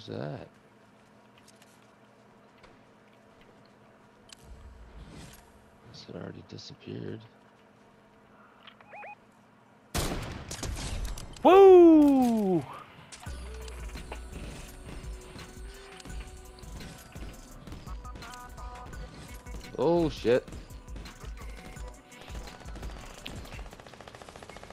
Where's that? Guess it already disappeared. Woo! Oh shit.